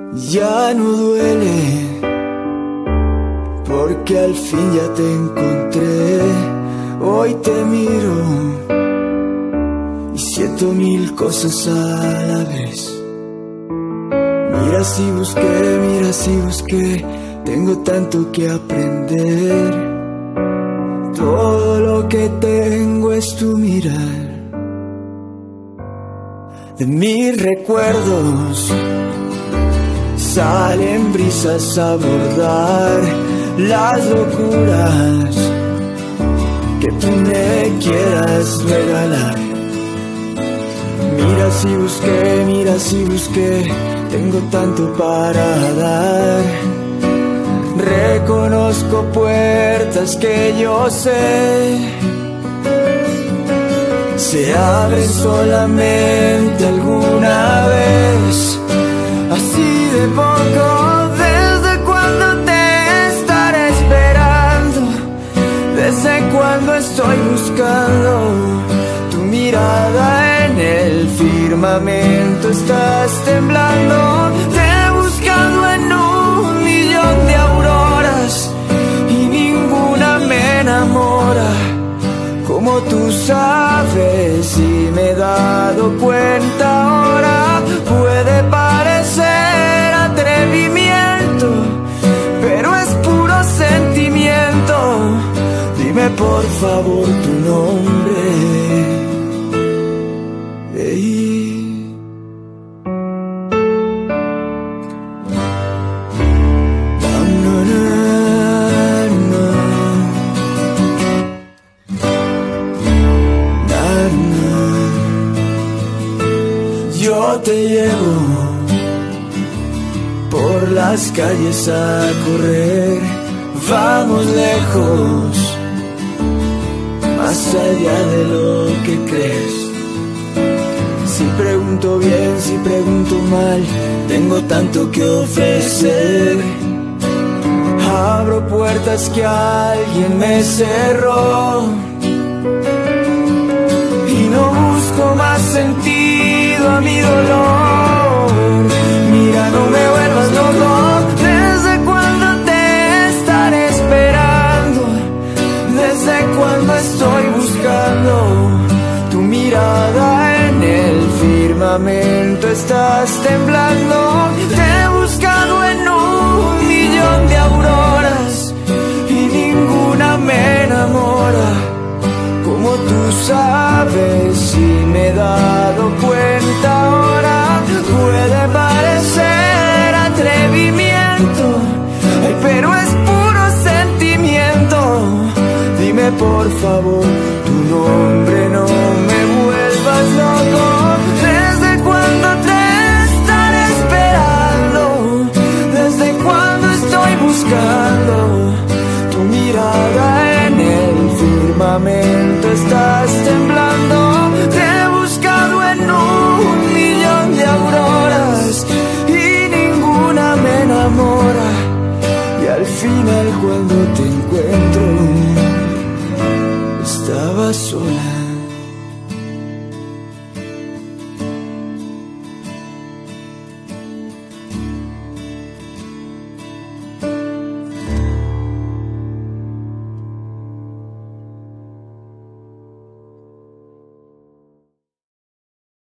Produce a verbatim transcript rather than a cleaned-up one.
Ya no duele, porque al fin ya te encontré. Hoy te miro y siento mil cosas a la vez. Mira si busqué, mira si busqué, tengo tanto que aprender. Todo lo que tengo es tu mirar. De mis recuerdos salen brisas a bordar las locuras que tú me quieras regalar. Mira si busqué, mira si busqué, tengo tanto para dar. Reconozco puertas que yo sé se abren solamente alguna vez. Así de poco, ¿desde cuándo te estaré esperando? ¿Desde cuándo estoy buscando tu mirada en el firmamento? Estás temblando, te he buscado en un millón de auroras y ninguna me enamora como tú sabes, y me he dado cuenta ahora. Puede parecer atrevimiento, pero es puro sentimiento. Dime por favor tu nombre. Hey. No, no, no, no. Yo te llevo por las calles a correr, vamos lejos, más allá de lo que crees. Si pregunto bien, si pregunto mal, tengo tanto que ofrecer. Abro puertas que alguien me cerró y no busco más sentido a mi dolor. Mira, no me vuelvas loco. ¿Desde cuándo te estaré esperando? ¿Desde cuándo estoy buscando tu mirada en el firmamento? Estás temblando, te he buscado en un millón de auroras y ninguna me enamora como tú sabes.